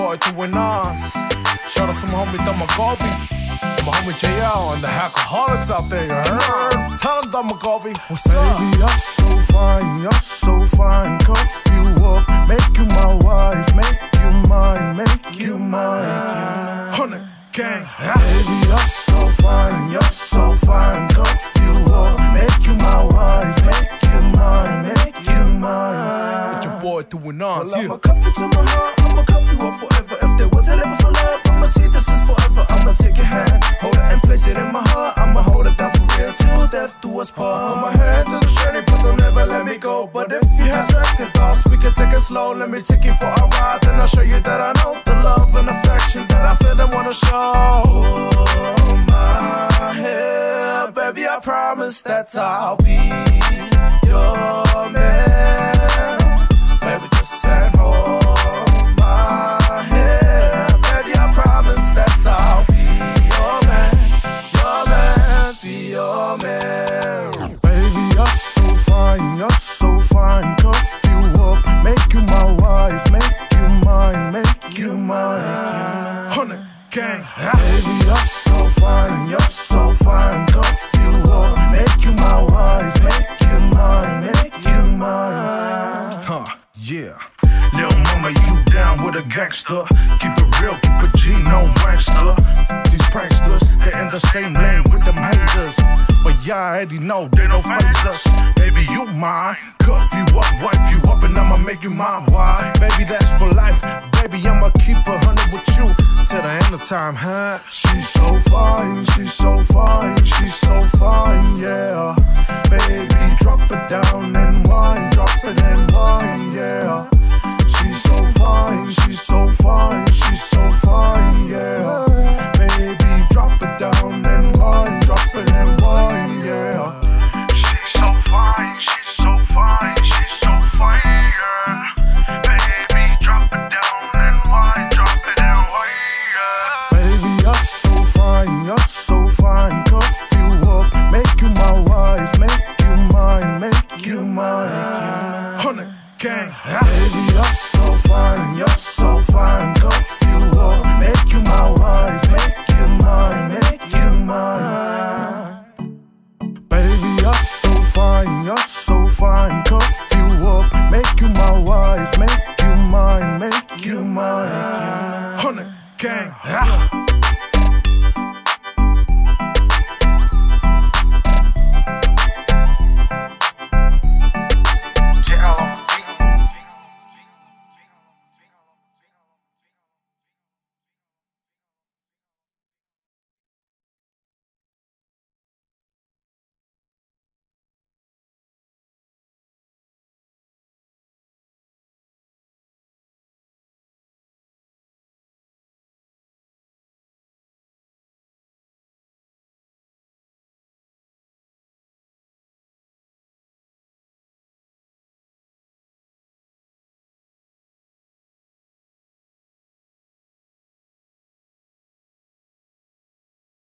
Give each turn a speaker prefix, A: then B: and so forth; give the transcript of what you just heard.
A: boy doing us. Shout out to my homie Don McGovey, my homie JL, and the Hackaholics out there, you heard? Tell them Don McGovey, what's up?
B: Baby, you're so fine, you're so fine. Cuff you up, make you my wife, make you mine, make you mine.
A: 100 gang.
B: Baby, you're so fine, you're so fine. Cuff you up, make you my wife, make you mine, make you mine.
A: With your boy doing us,
B: well, I'ma cuff you to my heart, I'ma cuff you up forever. If there was a level for love, I'ma see this is forever. I'ma take your hand, hold it and place it in my heart. I'ma hold it down for real till death do us part. Put my hand to the journey, but don't ever let me go. But if you have second thoughts, we can take it slow. Let me take you for a ride, then I'll show you that I know the love and affection that I feel and wanna show. Oh my hair, baby, I promise that I'll be your man. Baby, just send home my hair. Baby, I promise that I'll be your man, be your man. Baby, you're so fine, you're so fine. Cuff you up, make you my wife, make you mine, make you mine.
A: 100 gang.
B: Baby, you're so fine, you're so fine. Cuff you up, make you my wife, make you mine, make you mine.
A: Yeah. Lil' mama, you down with a gangster. Keep it real, keep it G, no wankster. These pranksters, they in the same lane with them haters. But y'all already know they don't face us. Baby, you mine. Cuff you up, wife you up, and I'ma make you mine. Why? Baby, that's for life. Baby, I'ma keep 100 with you till the end of time, huh?
B: She's so fine, she's so fine, she's so fine, yeah. Baby, drop it down and wine, drop it and wine, yeah. She's so fine, she's so fine, she's so fine, yeah. Baby, drop it down and wine, drop it and wine, yeah.
C: She's so fine, she's so fine, she's so fine, yeah. Baby, drop it down and wine, drop it and wine, yeah.
B: Baby, you're so fine, you're so fine. Cuff you up, make you my wife, make you mine, make you mine.
A: 100 gang.